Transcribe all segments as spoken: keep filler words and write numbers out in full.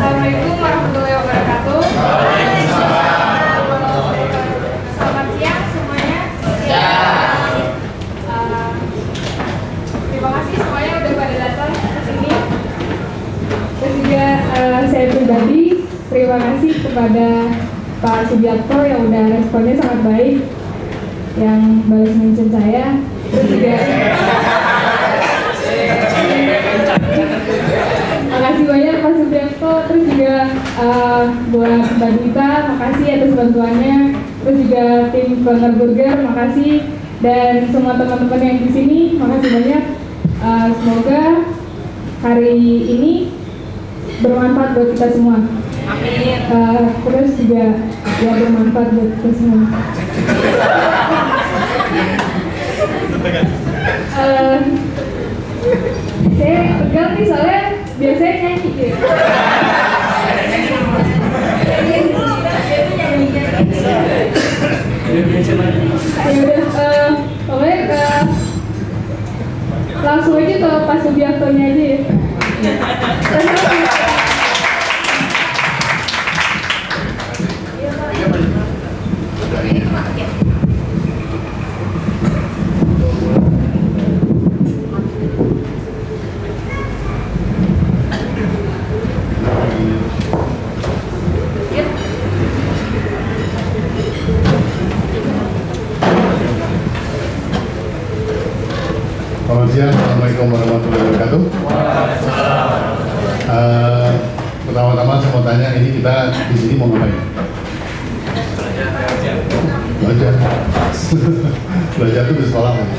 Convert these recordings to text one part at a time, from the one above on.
Assalamualaikum warahmatullahi wabarakatuh. Selamat siang semuanya. Uh, terima kasih semuanya udah pada datang ke sini. Terus juga uh, saya pribadi terima kasih kepada Pak Subiakto yang udah responnya sangat baik, yang balas mention saya. Terus juga makasih banyak Pak Subiakto. Terus juga uh, buat Mbak Dita, makasih atas bantuannya. Terus juga tim Banggar Burger, makasih. Dan semua teman-teman yang di sini, makasih banyak. Uh, semoga hari ini bermanfaat buat kita semua. Amin. Uh, terus juga ya bermanfaat buat kita semua. uh, saya pegang nih soalnya biasanya nyanyi gitu. Ya udah, uh, pokoknya uh, langsung aja ke Pak Subiakto-nya aja ya. Selamat siang, Assalamualaikum warahmatullahi wabarakatuh. Uh, Pertama-tama saya mau tanya, ini kita di sini mau ngapain? Belajar. Belajar itu di sekolah. Oke,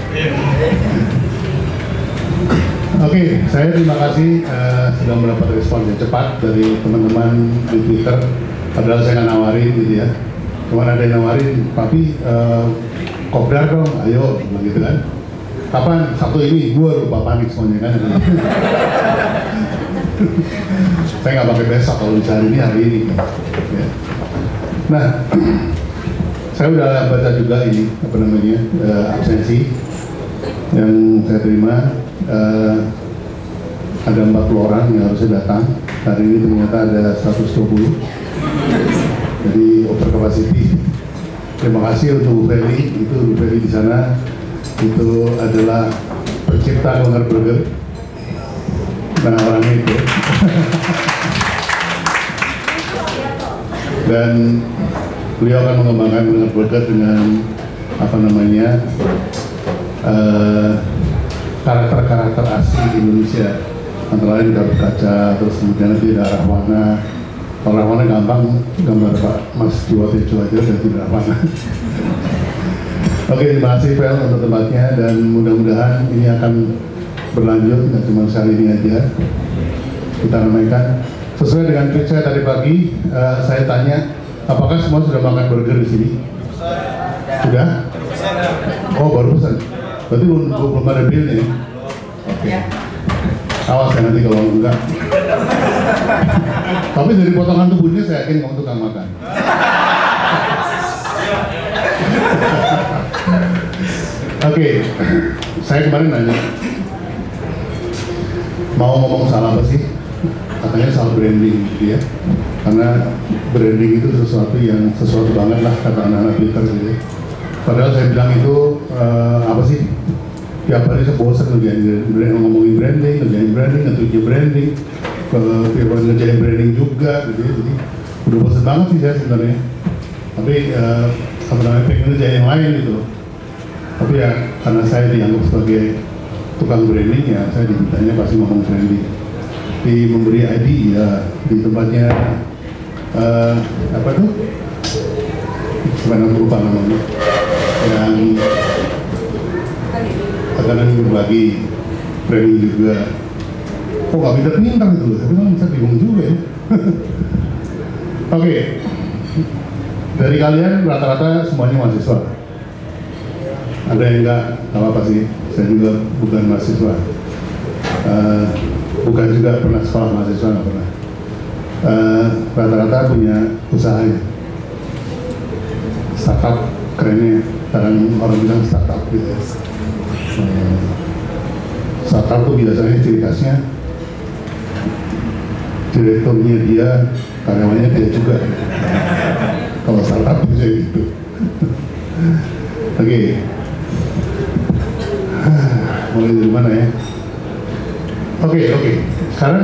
okay, saya terima kasih uh, sudah mendapat respon yang cepat dari teman-teman di Twitter. Padahal saya nggak nawarin gitu ya. Cuma ada yang nawarin, tapi uh, kopdar dong, ayo, begitu kan? Kapan? Sabtu ini, gue lupa panik semuanya kan. Saya nggak pakai besok, kalau bisa hari ini, hari ini ya. Nah, saya udah baca juga ini, apa namanya, uh, absensi yang saya terima. uh, Ada empat puluh orang yang harusnya datang. Hari ini ternyata ada seratus dua puluh. Jadi over capacity. Terima kasih untuk Bu Feli, itu Bu Feli di sana. Itu adalah pencipta Banggar Burger. Nah, orangnya itu. Dan beliau akan mengembangkan Banggar Burger dengan apa namanya uh, karakter-karakter asli Indonesia, antara lain Gatot Kaca, terus kemudian nanti ada arah warna. Kalau arah warna gampang, gambar Pak Mas Jiwa Tejo aja dan tidak warna. Oke, terima kasih Fel untuk tempatnya, dan mudah-mudahan ini akan berlanjut, nggak cuma sekali ini aja. Kita ramaikan sesuai dengan tweet saya tadi pagi. Uh, saya tanya, apakah semua sudah makan burger di sini? Sudah? Oh, baru pesan. Berarti belum, belum ada bill nih. Oke. Awas ya nanti kalau enggak. Tapi dari potongan tubuhnya saya yakin kamu tukang makan. Oke, okay. Saya kemarin nanya, mau ngomong salah apa sih? Katanya soal branding gitu ya. Karena branding itu sesuatu yang sesuatu banget lah, kata anak-anak Twitter gitu ya. Padahal saya bilang itu uh, apa sih? Tiap hari saya bosan ngerjain ngomongin branding, ngerjain branding, ngetujuh branding, tiap hari ngerjain branding juga gitu ya. Jadi udah bosan banget sih saya sebenarnya. Tapi uh, apa namanya, pengen ngerjain yang lain gitu loh. Tapi ya karena saya dianggap sebagai tukang branding, ya saya dimintanya pasti ngomong branding. Di memberi I D ya, di tempatnya uh, apa tuh? Sebenarnya lupa namanya. Yang kadang berbagi branding juga. Kok nggak pintar-pintar gitu loh? Tapi kan saya bingung juga ya. Oke. Okay. Dari kalian rata-rata semuanya mahasiswa. Ada yang enggak, nggak apa-apa sih. Saya juga bukan mahasiswa. Uh, bukan juga pernah sekolah mahasiswa, nggak pernah. Rata-rata uh, punya usaha ya. Startup, kerennya. Kadang orang bilang startup gitu ya. Uh, startup tuh biasanya ciri khasnya direkturnya dia, karyawannya dia juga. Kalau startup bisa gitu. Oke, okay. Mulai dari mana ya? Oke, okay, oke. Okay. Sekarang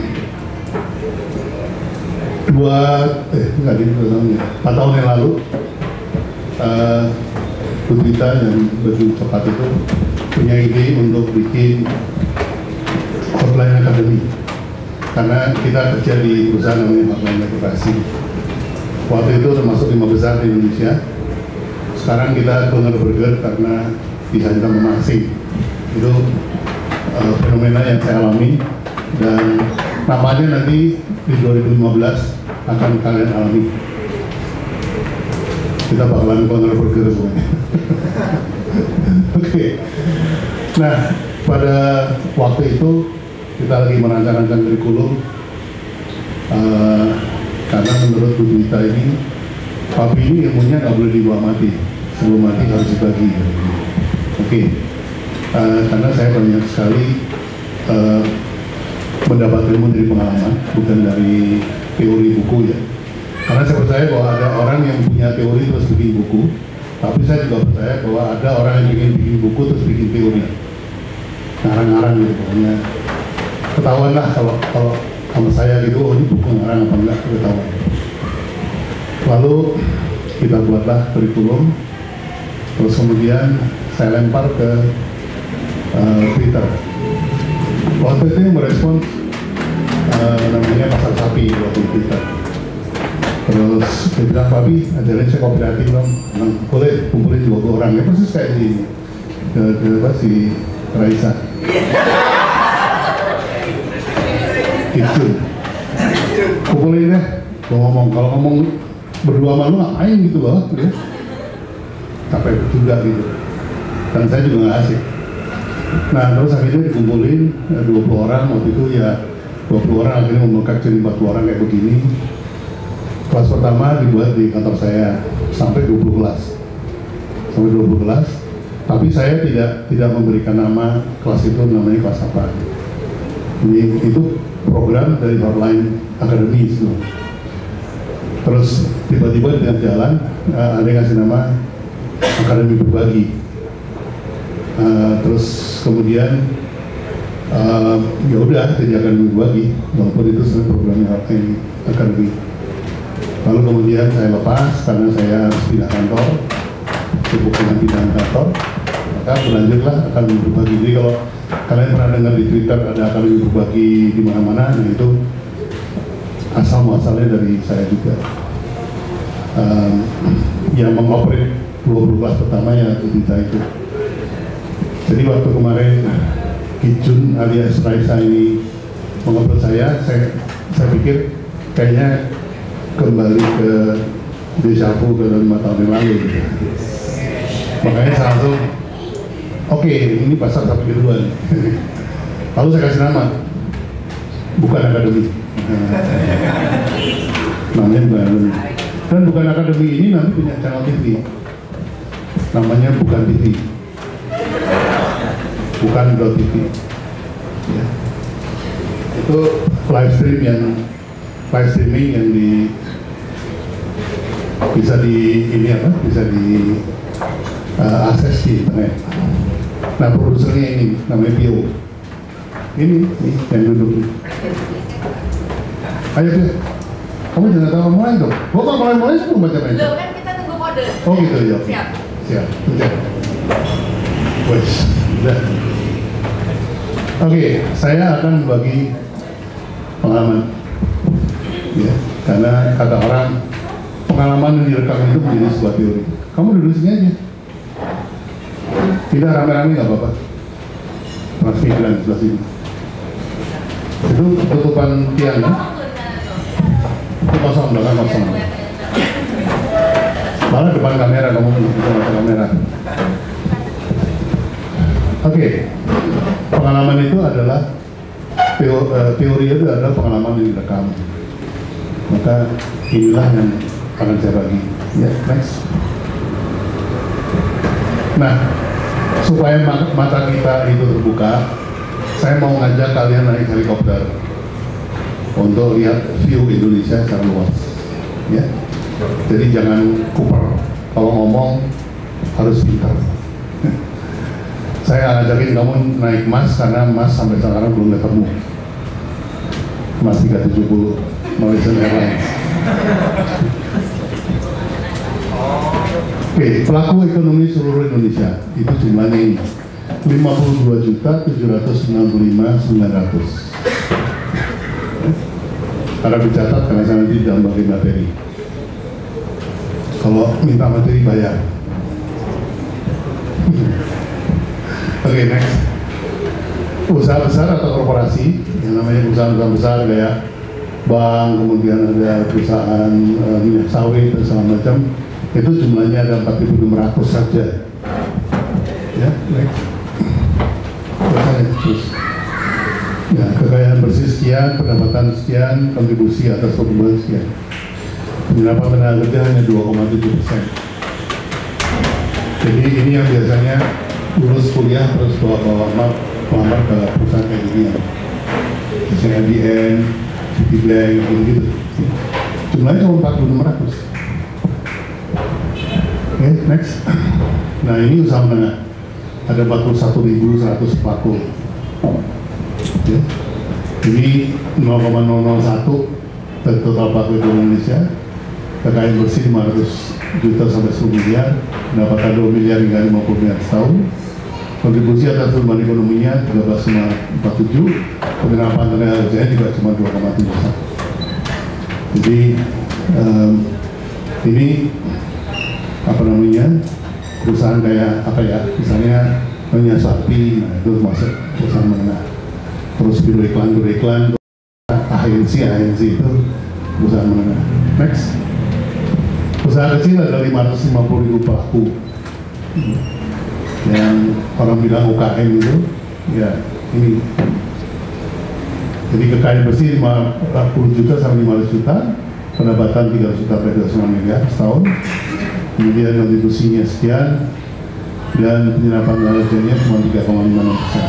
dua, eh enggak di dua tahun ya, empat tahun yang lalu, uh, Bu Dita dan Baju Coklat itu punya ide untuk bikin Hotline Academy. Karena kita kerja di perusahaan namanya Hotline Edukasi. Waktu itu termasuk lima besar di Indonesia. Sekarang kita Cloner Burger karena dihantam sama asing. Itu uh, fenomena yang saya alami, dan namanya nanti di dua ribu lima belas akan kalian alami. Kita bakalan Cloner Burger semuanya. Oke. Okay. Nah, pada waktu itu kita lagi merancang-rancang kurikulum, uh, karena menurut Bu Dita ini, papi ini ilmunya nggak boleh dibawa mati, sebelum mati harus dibagi. Oke, okay. uh, karena saya banyak sekali uh, mendapat ilmu dari pengalaman, bukan dari teori buku ya. Karena saya percaya bahwa ada orang yang punya teori terus bikin buku, tapi saya juga percaya bahwa ada orang yang bikin bikin buku terus bikin teori, ngarang-ngarang gitu pokoknya. Ketahuan lah kalau kalau sama saya gitu, oh ini buku ngarang apa enggak, ketahuan. Lalu kita buatlah kurikulum, terus kemudian saya lempar ke uh, Twitter. Waktu itu yang merespon uh, namanya Pasar Sapi waktu Twitter. Terus dia bilang, Papi, ajarin saya kooperatif dong. Bilang, boleh kumpulin dua puluh orang, ya persis kayak di ke, ke apa si Raisa. Gitu. Kumpulin deh, gue ngomong, kalau ngomong berdua malu ngapain gitu loh, ya. Capek juga gitu. Dan saya juga nggak asik. Nah terus akhirnya dikumpulin dua puluh orang, waktu itu ya dua puluh orang akhirnya membengkak jadi empat puluh orang kayak begini. Kelas pertama dibuat di kantor saya sampai dua puluh kelas, sampai dua puluh kelas. Tapi saya tidak tidak memberikan nama kelas itu, namanya kelas apa. Ini itu program dari Hotline Academy itu. Terus tiba-tiba di tengah jalan uh, ada yang ngasih nama Akademi Berbagi. Uh, terus kemudian uh, ya udah jadi Akademi Berbagi, walaupun itu sebenarnya programnya Hotline Academy. Lalu kemudian saya lepas karena saya harus pindah kantor, sibuk dengan pindah kantor, maka berlanjutlah Akademi Berbagi. Jadi kalau kalian pernah dengar di Twitter ada Akademi Berbagi di mana-mana, nah itu asal muasalnya dari saya juga. Um, yang mengoperate dua puluh kelas pertamanya Bu Dita itu. Jadi waktu kemarin Kijun alias Raisa ini mengobrol saya, saya, saya pikir kayaknya kembali ke dejavu ke lima tahun yang lalu gitu. Makanya saya langsung oke, okay, ini pasar sapi kedua nih. Lalu saya kasih nama, bukan Akademi. Namanya bukan Akademi. Dan bukan Akademi ini nanti punya channel T V. Namanya Bukan T V. Bukan T V. Ya. Itu live stream yang live streaming yang di bisa di ini apa? Bisa di uh, akses di internet. Nah produsernya ini namanya Bio. Ini, ini yang duduk. Ayo deh, kamu jangan tahu mulai dong. Gua kalau mulai-mulai sebelum baca-baca. Loh kan kita tunggu kode. Oh gitu ya. Siap. Siap. Siap. Wes, udah. Oke, saya akan membagi pengalaman. Ya, karena kata orang pengalaman yang direkam itu menjadi sebuah teori. Kamu duduk sini aja. Tidak rame-rame nggak apa-apa. Mas Migran sebelah sini. Itu tutupan tiang kan? Itu kosong, belakang kosong. Malah depan kamera, kamu bisa masuk kamera. Oke, okay. Pengalaman itu adalah teori, teori itu adalah pengalaman yang direkam. Maka inilah yang akan saya bagi. Ya, next. Nah, supaya mata kita itu terbuka, saya mau ngajak kalian naik helikopter. untuk lihat view Indonesia secara luas, ya. Jadi jangan kuper, kalau ngomong harus pintar. Saya ngajakin kamu naik Mas karena Mas sampai sekarang belum ketemu. Mas tiga tujuh nol Malaysian Airlines. Oke, pelaku ekonomi seluruh Indonesia itu jumlahnya ini lima puluh dua juta tujuh ratus sembilan puluh lima ribu sembilan ratus. Karena dicatat karena saya nanti dalam bagi materi. Kalau minta materi bayar. Oke, okay, next. Usaha besar atau korporasi yang namanya usaha-usaha besar kayak bank, kemudian ada perusahaan uh, minyak sawit dan segala macam, itu jumlahnya ada empat ribu lima ratus saja. Ya, next. Terus. Ya, kekayaan bersih sekian, pendapatan sekian, kontribusi atas pertumbuhan sekian. Penyerapan tenaga kerja hanya dua koma tujuh persen. Jadi ini yang biasanya lulus kuliah terus bawa-bawa pelamar ke perusahaan kayak gini ya. Misalnya D N, Citibank, gitu-gitu. Jumlahnya cuma empat ribu lima ratus. Oke, okay, next. Nah ini usaha menengah. Ada empat puluh satu ribu seratus pelaku. Ya. Ini nol koma nol nol satu total pelaku di Indonesia. Kekayaan bersih lima ratus juta sampai sepuluh miliar, pendapatan dua miliar hingga lima puluh miliar setahun. Kontribusi atas pertumbuhan ekonominya tiga belas koma empat tujuh, penyerapan tenaga kerjanya juga cuma dua koma tujuh satu. Jadi um, ini apa namanya perusahaan kayak apa ya, misalnya punya Shopee, nah itu masuk perusahaan menengah. Terus biro iklan, biro iklan, agensi, agensi itu perusahaan menengah. Next. Usaha kecil ada lima ratus lima puluh ribu pelaku yang orang bilang U K M itu, ya ini. Jadi kekayaan bersih lima puluh juta sampai lima ratus juta, pendapatan tiga ratus juta sampai dua puluh sembilan miliar setahun, kemudian kontribusinya sekian, dan penyerapan tenaga kerjanya cuma tiga koma lima enam persen.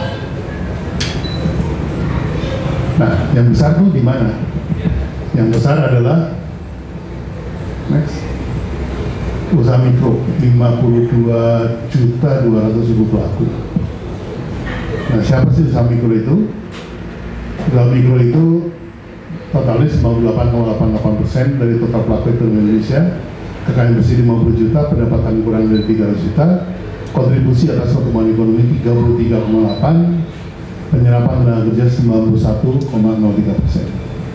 Nah, yang besar tuh di mana? Yang besar adalah next. Usaha mikro lima puluh dua juta dua ratus ribu pelaku. Nah, siapa sih usaha mikro itu? Usaha mikro itu totalnya sembilan puluh delapan koma delapan delapan persen dari total pelaku itu Indonesia. Kekayaan bersih lima puluh juta, pendapatan kurang dari tiga ratus juta, kontribusi atas pertumbuhan ekonomi tiga puluh tiga koma delapan, penyerapan tenaga kerja sembilan puluh satu koma nol tiga persen.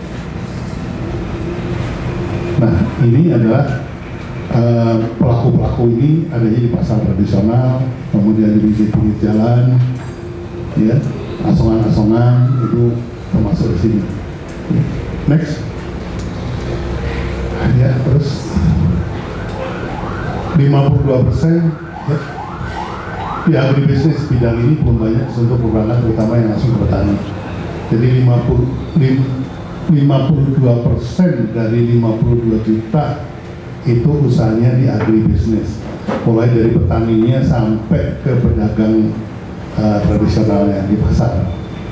Nah, ini adalah pelaku-pelaku uh, ini adanya di pasar tradisional, kemudian di pinggir jalan, ya, asongan-asongan itu termasuk di sini. Next, ya, terus lima puluh dua persen ya, di agribisnis bidang ini belum banyak untuk perbankan, terutama yang langsung ke petani. Jadi lima puluh dua persen dari lima puluh dua juta itu usahanya di agribisnis, mulai dari petaninya sampai ke pedagang uh, tradisionalnya di pasar.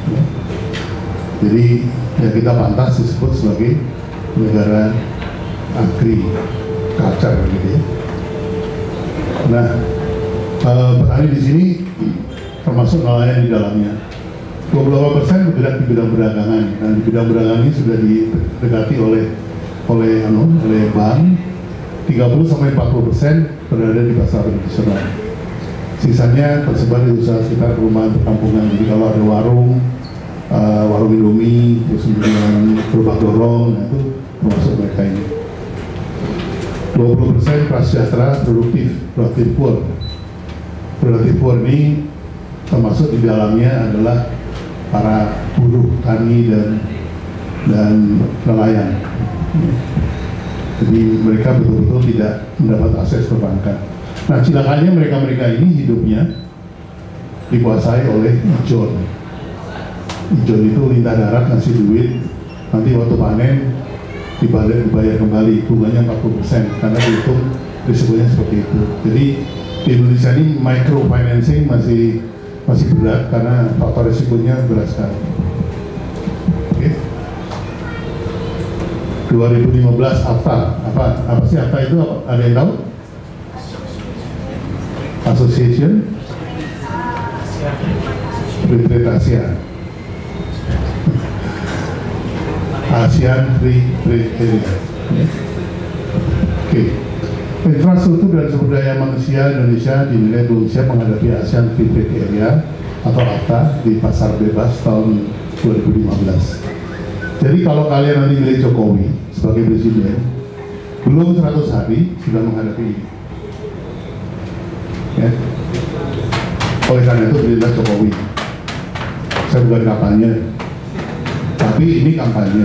Jadi ya kita pantas disebut sebagai negara agriculture gitu ya. Nah, uh, petani di sini termasuk nelayan di dalamnya. dua puluh delapan persen bergerak di bidang perdagangan, dan di bidang perdagangan ini sudah didekati oleh oleh anu oleh bank. tiga puluh sampai empat puluh persen berada di pasar tradisional. Sisanya tersebar di usaha sekitar perumahan perkampungan. Jadi kalau ada warung, uh, warung Indomie, terus kemudian gerobak dorong, nah itu termasuk mereka ini. dua puluh persen prasejahtera produktif, produktif poor. Produktif poor ini termasuk di dalamnya adalah para buruh, tani dan dan nelayan. Jadi mereka betul-betul tidak mendapat akses perbankan. Nah, cilakanya mereka-mereka ini hidupnya dikuasai oleh ijon. Ijon itu lintah darat ngasih duit, nanti waktu panen dibayar, dibayar kembali, bunganya empat puluh persen, karena dihitung risikonya seperti itu. Jadi di Indonesia ini microfinancing masih masih berat karena faktor risikonya berat sekali. Oke. dua ribu lima belas AFTA. Apa apa sih AFTA itu? Ada yang tahu? Association Free Trade Asia. ASEAN Free Trade Area. Oke. Infrastruktur dan sumber daya manusia Indonesia dinilai belum siap menghadapi ASEAN Free Trade Area atau AFTA di pasar bebas tahun dua ribu lima belas. Jadi kalau kalian nanti milih Jokowi sebagai presiden, belum seratus hari sudah menghadapi ini. Ya. Oleh karena itu pilihlah Jokowi. Saya bukan kampanye, tapi ini kampanye.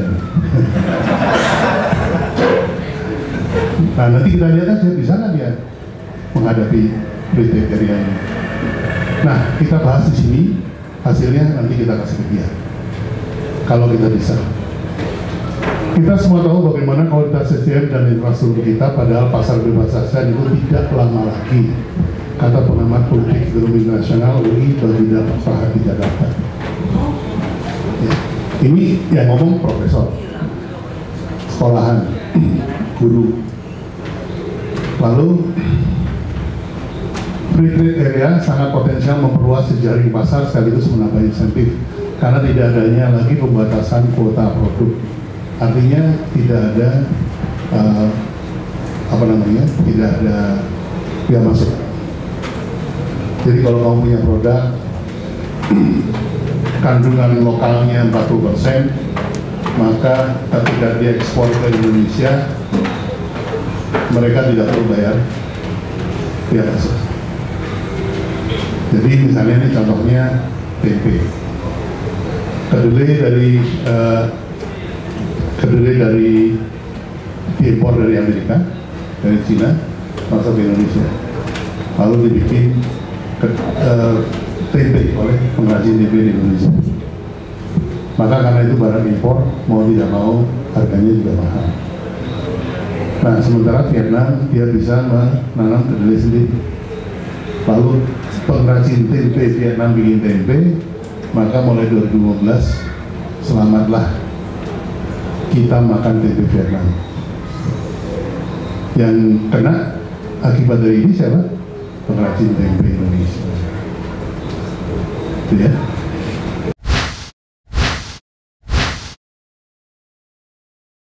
Nah nanti kita lihat aja bisa nggak dia menghadapi free trade area ini. Nah kita bahas di sini, hasilnya nanti kita kasih ke dia. Kalau kita bisa. Kita semua tahu bagaimana kualitas S D M dan infrastruktur kita, padahal pasar bebas ASEAN itu tidak lama lagi, kata pengamat politik ekonomi nasional U I Baginda Fahad di Jakarta. Ya. Ini yang ngomong profesor, sekolahan, guru. Lalu free trade area sangat potensial memperluas jejaring pasar sekaligus menambah insentif karena tidak adanya lagi pembatasan kuota produk. Artinya tidak ada uh, apa namanya, tidak ada biaya masuk. Jadi kalau kamu punya produk kandungan lokalnya empat puluh persen, maka ketika diekspor ke Indonesia mereka tidak perlu bayar biaya masuk. Jadi misalnya ini contohnya tempe, kedelai dari uh, kedelai dari diimpor dari Amerika, dari Cina, masuk ke Indonesia, lalu dibikin ke, uh, tempe oleh pengrajin tempe di Indonesia. Maka karena itu barang impor, mau tidak mau harganya juga mahal. Nah sementara Vietnam dia bisa menanam kedelai sendiri, lalu pengrajin tempe Vietnam bikin tempe, maka mulai dua ribu lima belas selamatlah kita makan tempe Vietnam. Yang kena akibat dari ini siapa? Pengrajin tempe Indonesia. Itu ya.